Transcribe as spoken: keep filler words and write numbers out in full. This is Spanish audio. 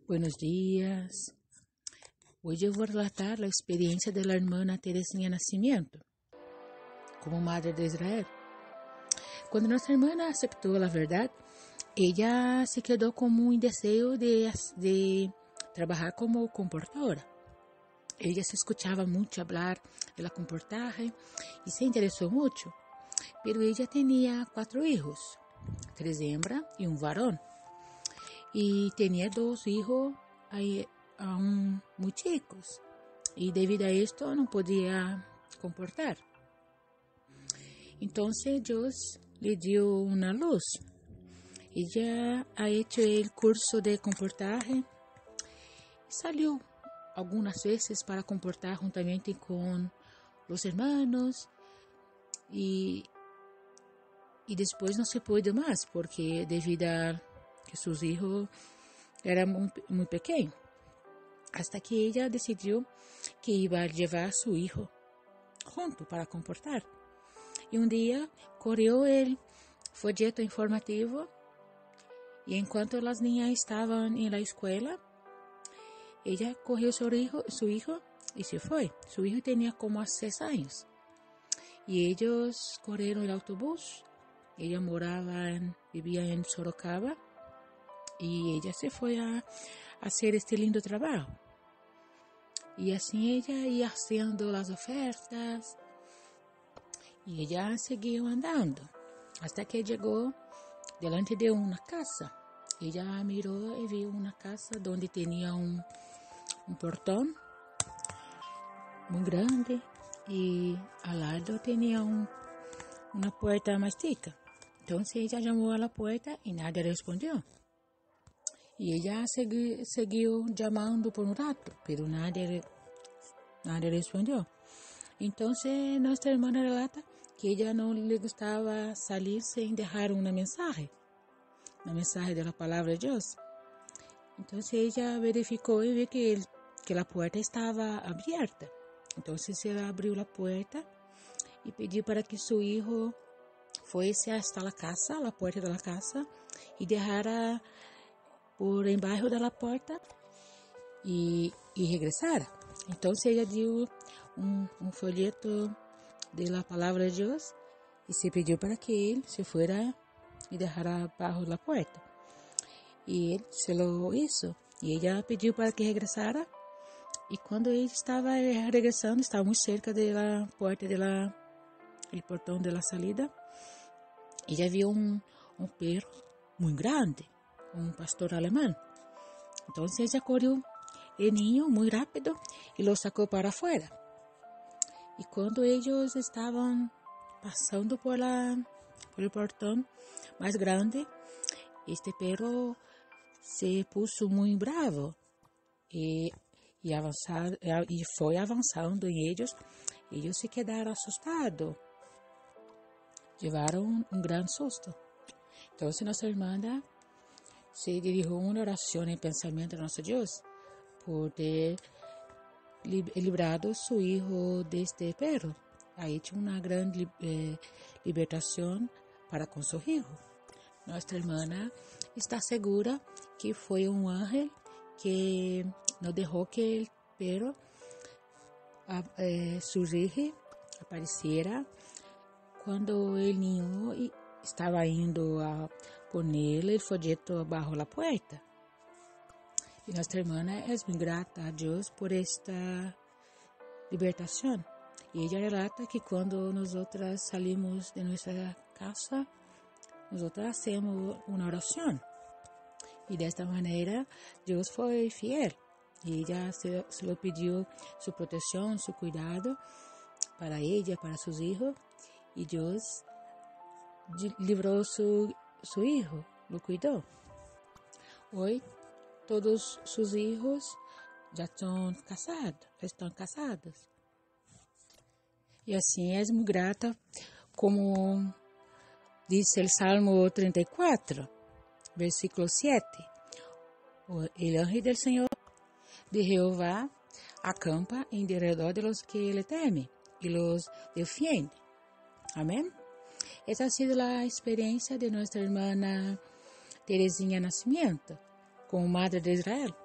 Buenos días. Hoy eu vou relatar a experiência da irmã Teresinha Nascimento como madre de Israel. Quando nossa irmã aceitou a verdade, ela se quedou com um desejo de, de trabalhar como comportadora. Ela se escutava muito falar da comportagem e se interessou muito, mas ela tinha quatro filhos, três hembras e um varão. E tinha dois filhos aún muito chicos, e devido a esto não podia comportar. Então Deus lhe deu uma luz. Ella ha hecho el curso de comportaje. Salió algunas veces para comportar juntamente con los hermanos y, y después no se puede más porque debido a que sus hijos eran muy, muy pequeños. Hasta que ella decidió que iba a llevar a su hijo junto para comportar. Y un día corrió el folleto informativo. Y en cuanto las niñas estaban en la escuela, ella cogió su hijo, su hijo y se fue. Su hijo tenía como seis años. Y ellos corrieron el autobús. Ella moraba, en, vivía en Sorocaba. Y ella se fue a, a hacer este lindo trabajo. Y así ella iba haciendo las ofertas. Y ella siguió andando. Hasta que llegó delante de una casa. Ella miró y vio una casa donde tenía un, un portón muy grande y al lado tenía un, una puerta más chica. Entonces ella llamó a la puerta y nadie respondió. Y ella segui, siguió llamando por un rato, pero nadie, nadie respondió. Entonces nuestra hermana relata que ella no le gustaba salir sin dejar una mensaje. La mensaje de la palabra de Dios. Entonces ella verificó y vio que, el, que la puerta estaba abierta. Entonces ella abrió la puerta y pidió para que su hijo fuese hasta la casa, la puerta de la casa, y dejara por debajo de la puerta y, y regresara. Entonces ella dio un, un folleto de la palabra de Dios y se pidió para que él se fuera y dejara bajo la puerta. Y él se lo hizo. Y ella pidió para que regresara. Y cuando él estaba regresando, estaba muy cerca de la puerta de la, el portón de la salida, ella vio un, un perro muy grande, un pastor alemán. Entonces ella corrió el niño muy rápido y lo sacó para afuera. Y cuando ellos estaban pasando por la por el portón más grande, este perro se puso muy bravo y, y, avanzar, y fue avanzando en ellos. Ellos se quedaron asustados, llevaron un gran susto. Entonces nuestra hermana se dirigió una oración en pensamiento a nuestro Dios por ter librado su hijo de este perro. Ha hecho una gran eh, libertación para con su hijo. Nuestra hermana está segura que fue un ángel que no dejó que el perro, eh, su rige, apareciera cuando el niño estaba yendo a poner el folleto bajo la puerta. Y nuestra hermana es muy grata a Dios por esta libertación. Y ella relata que cuando nosotras salimos de nuestra casa, nosotras hacemos una oración. Y de esta manera Dios fue fiel. Y ella se, se lo pidió su protección, su cuidado para ella, para sus hijos. Y Dios libró su, su hijo, lo cuidó. Hoy todos sus hijos ya son casados, están casados. Y así es muy grata, como dice el Salmo treinta y cuatro, versículo siete. El ángel del Señor de Jehová acampa en derredor de los que le temen y los defiende. Amén. Esta ha sido la experiencia de nuestra hermana Teresinha Nascimento como madre de Israel.